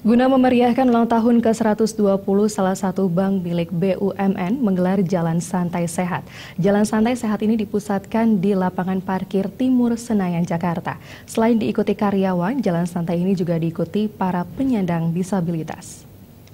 Guna memeriahkan ulang tahun ke-120 salah satu bank milik BUMN menggelar Jalan Santai Sehat. Jalan Santai Sehat ini dipusatkan di lapangan parkir Timur Senayan, Jakarta. Selain diikuti karyawan, Jalan Santai ini juga diikuti para penyandang disabilitas.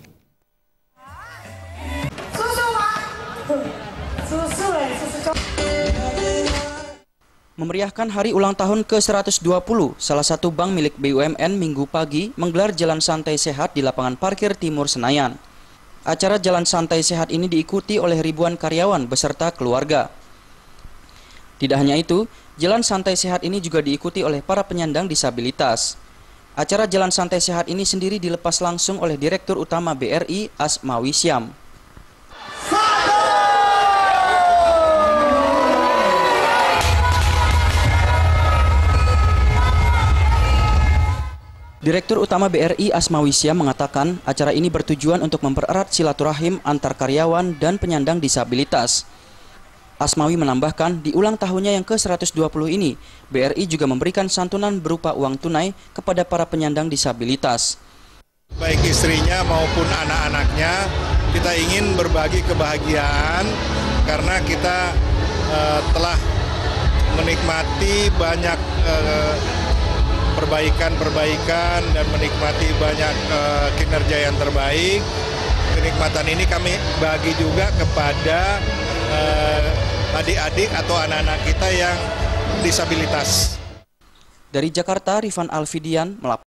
Memeriahkan hari ulang tahun ke-120, salah satu bank milik BUMN Minggu pagi menggelar Jalan Santai Sehat di lapangan parkir Timur Senayan. Acara Jalan Santai Sehat ini diikuti oleh ribuan karyawan beserta keluarga. Tidak hanya itu, Jalan Santai Sehat ini juga diikuti oleh para penyandang disabilitas. Acara Jalan Santai Sehat ini sendiri dilepas langsung oleh Direktur Utama BRI Asmawi Syam. Direktur Utama BRI Asmawi Syam mengatakan acara ini bertujuan untuk mempererat silaturahim antar karyawan dan penyandang disabilitas. Asmawi menambahkan di ulang tahunnya yang ke-120 ini, BRI juga memberikan santunan berupa uang tunai kepada para penyandang disabilitas. Baik istrinya maupun anak-anaknya, kita ingin berbagi kebahagiaan karena kita telah menikmati banyak perbaikan dan menikmati banyak kinerja yang terbaik. Kenikmatan ini kami bagi juga kepada adik-adik atau anak-anak kita yang disabilitas. Dari Jakarta, Rifan Alfidian melaporkan.